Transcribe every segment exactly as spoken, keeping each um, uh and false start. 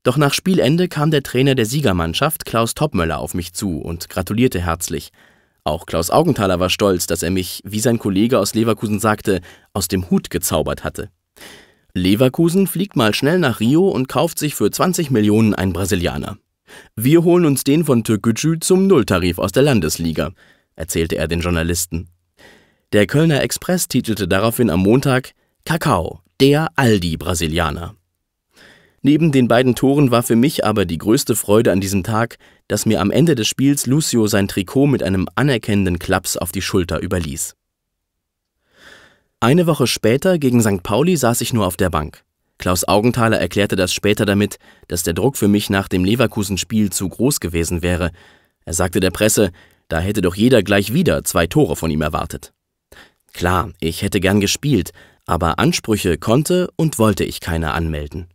Doch nach Spielende kam der Trainer der Siegermannschaft, Klaus Toppmöller, auf mich zu und gratulierte herzlich. Auch Klaus Augenthaler war stolz, dass er mich, wie sein Kollege aus Leverkusen sagte, aus dem Hut gezaubert hatte. Leverkusen fliegt mal schnell nach Rio und kauft sich für zwanzig Millionen einen Brasilianer. Wir holen uns den von Türkgücü zum Nulltarif aus der Landesliga, erzählte er den Journalisten. Der Kölner Express titelte daraufhin am Montag Kakao, der Aldi-Brasilianer. Neben den beiden Toren war für mich aber die größte Freude an diesem Tag, dass mir am Ende des Spiels Lucio sein Trikot mit einem anerkennenden Klaps auf die Schulter überließ. Eine Woche später gegen Sankt Pauli saß ich nur auf der Bank. Klaus Augenthaler erklärte das später damit, dass der Druck für mich nach dem Leverkusen-Spiel zu groß gewesen wäre. Er sagte der Presse, da hätte doch jeder gleich wieder zwei Tore von ihm erwartet. Klar, ich hätte gern gespielt, aber Ansprüche konnte und wollte ich keine anmelden.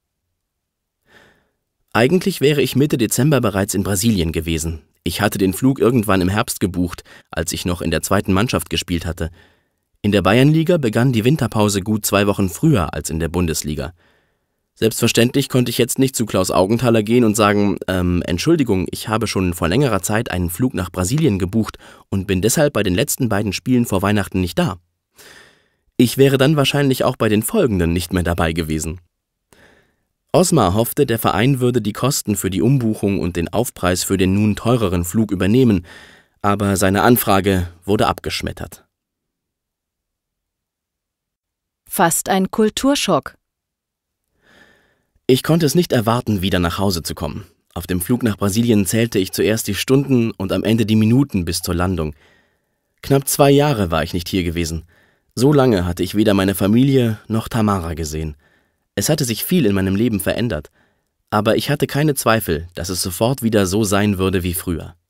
Eigentlich wäre ich Mitte Dezember bereits in Brasilien gewesen. Ich hatte den Flug irgendwann im Herbst gebucht, als ich noch in der zweiten Mannschaft gespielt hatte. In der Bayernliga begann die Winterpause gut zwei Wochen früher als in der Bundesliga. Selbstverständlich konnte ich jetzt nicht zu Klaus Augenthaler gehen und sagen, ähm, Entschuldigung, ich habe schon vor längerer Zeit einen Flug nach Brasilien gebucht und bin deshalb bei den letzten beiden Spielen vor Weihnachten nicht da. Ich wäre dann wahrscheinlich auch bei den folgenden nicht mehr dabei gewesen. Osmar hoffte, der Verein würde die Kosten für die Umbuchung und den Aufpreis für den nun teureren Flug übernehmen, aber seine Anfrage wurde abgeschmettert. Fast ein Kulturschock. Ich konnte es nicht erwarten, wieder nach Hause zu kommen. Auf dem Flug nach Brasilien zählte ich zuerst die Stunden und am Ende die Minuten bis zur Landung. Knapp zwei Jahre war ich nicht hier gewesen. So lange hatte ich weder meine Familie noch Tamara gesehen. Es hatte sich viel in meinem Leben verändert, aber ich hatte keine Zweifel, dass es sofort wieder so sein würde wie früher.